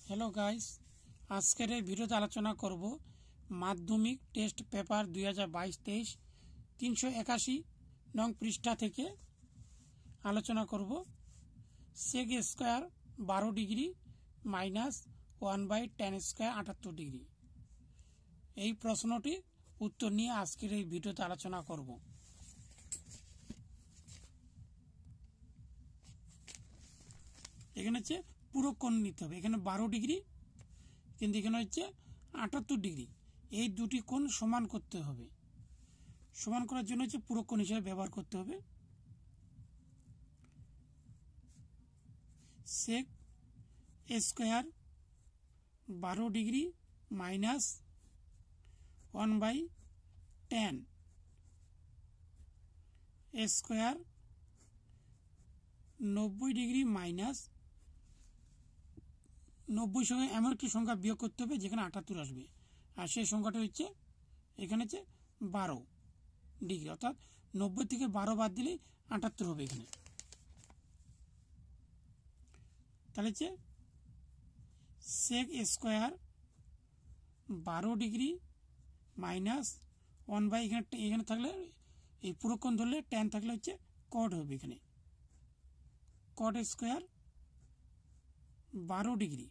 Hello guys, आजकेर এই ভিডিওতে আলোচনা করব মাধ্যমিক টেস্ট পেপার 2022-23 381 নং পৃষ্ঠা থেকে আলোচনা করব sec square 12 degree minus 1/tan square 78 degree. এই প্রশ্নটি উত্তর নিয়ে আজকের এই ভিডিওতে আলোচনা করব। এখানে হচ্ছে পুরো কোণ নিতে হবে। এখানে 12 ডিগ্রি, কিন্তু এখানে হচ্ছে 78 ডিগ্রি। এই দুটি কোণ সমান করতে হবে। সমান করার জন্য হচ্ছে পুরো কোণ হিসেবে ব্যবহার করতে হবে। sec square 12 degree minus 1/tan square 90 degree minus 90 সঙ্গে এমন একটি সংখ্যা বিয়োগ করতে হবে যেখানে 78 আসবে, আর সেই সংখ্যাটা হচ্ছে এখানে হচ্ছে 12 ডিগ্রি, অর্থাৎ 90 থেকে 12 বাদ দিলে 78 হবে। এখানে তাহলে হচ্ছে sec স্কয়ার 12 ডিগ্রি মাইনাস 1 এখানে থাকলে এই পুরো কোণ ধরলে tan থাকলে হচ্ছে cot হবে। এখানে cot square 12 degree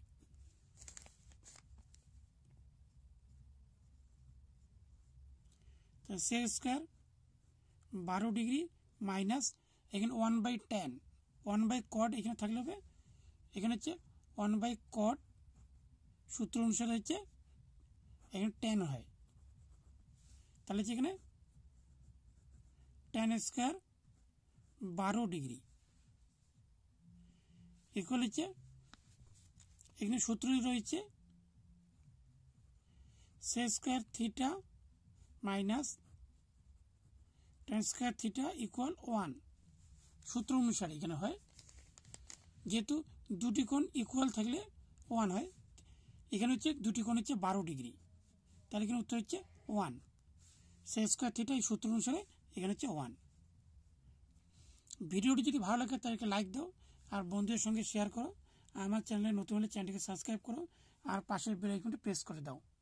sec square 12 degree minus এখানে 1/tan 1/cot এখানে থাকলে হবে এখানে হচ্ছে 1/cot সূত্র অনুসারে হচ্ছে এখানে tan হয়। তাহলে হচ্ছে এখানে tan স্কয়ার 12 ডিগ্রি ইকুয়াল হচ্ছে এখানে সূত্রই রয়েছে sec square theta minus tan square theta equal 1 সূত্র অনুসারে এখানে হয়। যেহেতু দুটি কোণ ইকুয়াল থাকলে 1 হয়, এখানে হচ্ছে দুটি কোণ হচ্ছে 12 ডিগ্রি, তাহলে এখানে উত্তর হচ্ছে 1। sec স্কয়ার থিটা এই সূত্র অনুসারে এখানে হচ্ছে 1। ভিডিওটি যদি ভালো লাগে তাহলে লাইক দাও আর বন্ধুদের সঙ্গে শেয়ার করো। আমার চ্যানেলে নতুন হলে চ্যানেলটিকে সাবস্ক্রাইব করো আর পাশের বেল আইকনটি প্রেস করে দাও।